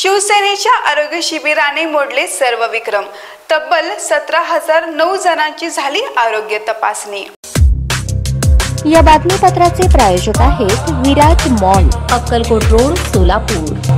शिवसेनेच्या आरोग्य शिबिराने मोडले सर्व विक्रम। तब्बल 17,009 जणांची झाली आरोग्य तपासणी। या बातमीपत्राचे प्रायोजक आहेत विराज मॉल, अक्कलकोट रोड, सोलापूर।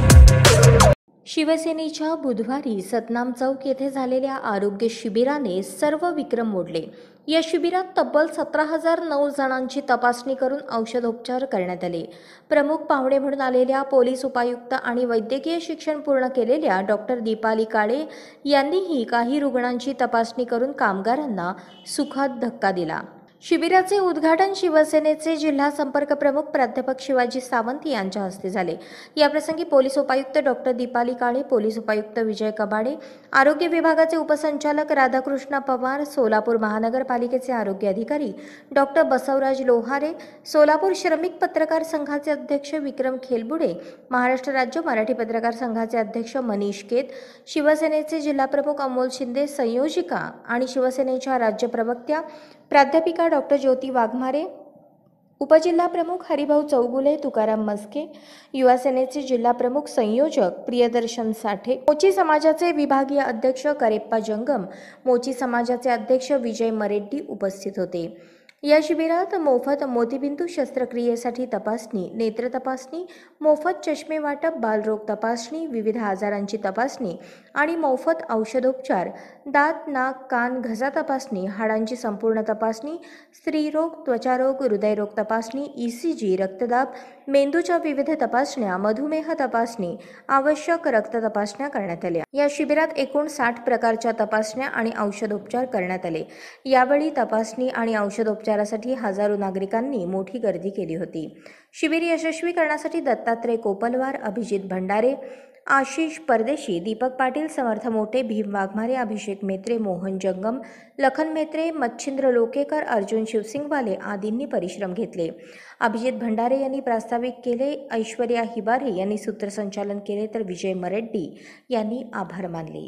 शिवसेनेच्या बुधवारी सतनाम चौक येथे झालेल्या आरोग्य शिबिराने सर्व विक्रम मोडले। या शिबिरात तब्बल 17,009 जणांची तपासणी करून औषधोपचार करण्यात आले। प्रमुख पाहुणे म्हणून आलेल्या पोलीस उपायुक्त आणि वैद्यकीय शिक्षण पूर्ण केलेल्या डॉक्टर दीपाली काळे यांनीही काही रुग्णांची तपासणी करून कामगारांना सुखद धक्का दिला। शिबिराचे उद्घाटन शिवसेनेचे जिल्हा संपर्क प्रमुख प्राध्यापक शिवाजी सावंत यांच्या हस्ते झाले। याप्रसंगी पोलीस उपायुक्त डॉक्टर दीपाली काळे, पोलीस उपायुक्त विजय कबाडे, आरोग्य विभागाचे उपसंचालक राधाकृष्ण पवार, सोलापूर महानगरपालिकेचे आरोग्य अधिकारी डॉक्टर बसवराज लोहारे, सोलापूर श्रमिक पत्रकार संघाचे अध्यक्ष विक्रम खेलबुडे, महाराष्ट्र राज्य मराठी पत्रकार संघाचे अध्यक्ष मनीष केत, शिवसेनेचे जिल्हा प्रमुख अमोल शिंदे, संयोजिका आणि शिवसेनेच्या राज्य प्रवक्त्या प्राध्यापिका डॉक्टर ज्योती वाघमारे, उपजिल्हा प्रमुख हरिभाऊ चौगुले, तुकाराम मस्के, युवा सेनेचे जिल्हा प्रमुख संयोजक प्रियदर्शन साठे, मोची समाजाचे विभागीय अध्यक्ष करेप्पा जंगम, मोची समाजाचे अध्यक्ष विजय मरेड्डी उपस्थित होते। या शिबिरात मोफत मोतीबिंदू शस्त्रक्रियेसाठी तपासणी, नेत्र तपासणी, मोफत चष्मे वाटप, बालरोग तपासणी, विविध आजारांची तपासणी आणि मोफत औषधोपचार, दात, नाक, कान, घसा तपासणी, हाडांची संपूर्ण तपासणी, स्त्रीरोग, त्वचारोग, हृदयरोग तपासणी, ECG, रक्तदाब, मेंदूच्या विविध तपासण्या, मधुमेह तपासणी, आवश्यक रक्त तपासण्या करण्यात आल्या। या शिबिरात एकूण 60 प्रकारच्या तपासण्या आणि औषधोपचार करण्यात आले। यावेळी तपासणी आणि औषधोपचारासाठी हजारो नागरिकांनी मोठी गर्दी केली होती। शिबिर यशस्वी करण्यासाठी दत्तात्रय कोपलवार, अभिजित भंडारे, आशिष परदेशी, दीपक पाटील, समर्थ मोठे, भीम वाघमारे, अभिषेक मेत्रे, मोहन जंगम, लखन मेत्रे, मच्छिंद्र लोकेकर, अर्जुन शिवसिंगवाले आदींनी परिश्रम घेतले। अभिजित भंडारे यांनी प्रास्ताविक केले, ऐश्वर्या हिबारे यांनी सूत्रसंचालन केले, तर विजय मरेड्डी यांनी आभार मानले।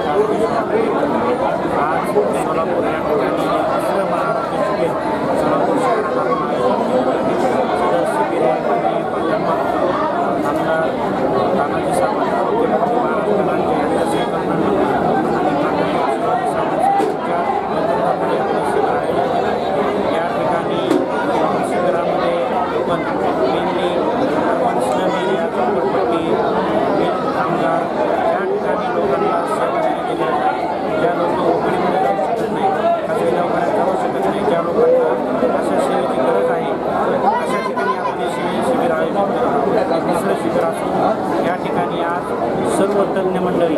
या ठिकाणी आज सर्व तज्ञ मंडळी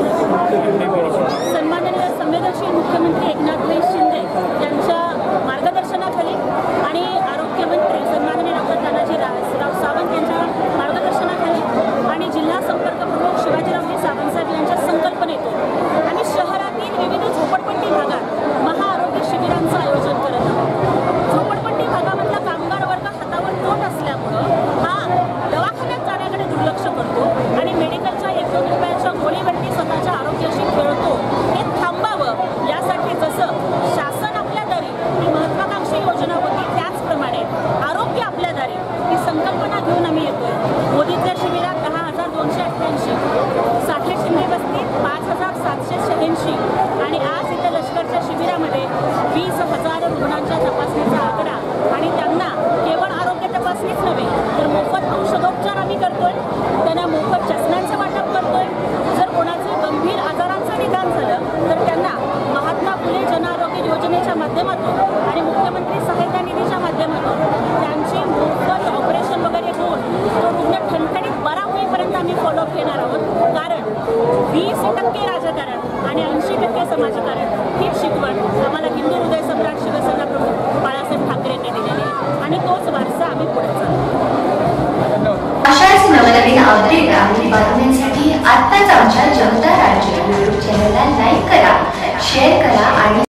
सन्माननीय संवेदनशील मुख्यमंत्री एकनाथ शिंदे यांच्या मार्गदर्शनाखाली आणि आरोग्यमंत्री सन्माननीय डॉक्टर तानाजीराव सावंत यांच्या मार्गदर्शनाखाली आणि जिल्हा संपर्क प्रमुख शिवाजीराव सावंत साहेब यांच्या संकल्पनेतून आम्ही शहरातील विविध झोपडपट्टी भागात महाआरोग्य शिबिरांचं आयोजन करत आहोत। झोपडपट्टी भागामधला कामगार वर्ग हातावर पोट असल्यामुळं हा दवाखान्यात जाण्याकडे दुर्लक्ष करतो आणि मेडिकलच्या 1-2 रुपयाच्या गोळीवरती स्वतःच्या आरोग्याशी खेळतो। हे थांबावं यासाठी जसं शासन आपल्या दारी ही महत्त्वाकांक्षी योजना होती, त्याचप्रमाणे आरोग्य आपल्या दारी ही संकल्पना घेऊन आम्ही येतोय। मोदीच्या शिबिरात 10,288, साठे शिंदे वस्तीत 5,786 आणि आज इथं लष्करच्या शिबिरामध्ये 20,000 रुग्णांच्या तपासणीचा आकडा आणि त्यांना केवळ आरोग्य तपासणीच नव्हे तर मोफत औषधोपचार आम्ही करतोय, त्यांना मोफत चष्म्यांचं वाटप करतोय। जर कोणाचं गंभीर आजारांचं निदान झालं तर त्यांना महात्मा फुले जन आरोग्य योजनेच्या माध्यमातून आणि मुख्यमंत्री सहायता निधीच्या माध्यमातून त्यांची मोफत ऑपरेशन वगैरे होऊन तो रुग्ण ठणठणीत बरा होईपर्यंत आम्ही फॉलोअप घेणार आहोत। कारण 20% राजकारण आणि 80% समाजकारण ही शिकवण आम्हाला हिंदू हृदय सम्राट शिवसेना प्रमुख बाळासाहेब ठाकरेंनी दिलेली आहे आणि तोच वारसा आम्ही पुढे चालवतो। अशाच नवनवीन अपडेट आणि बातम्यांसाठी आत्ताच आमच्या जनता राज्य YouTube चॅनलला लाईक करा, शेअर करा आणि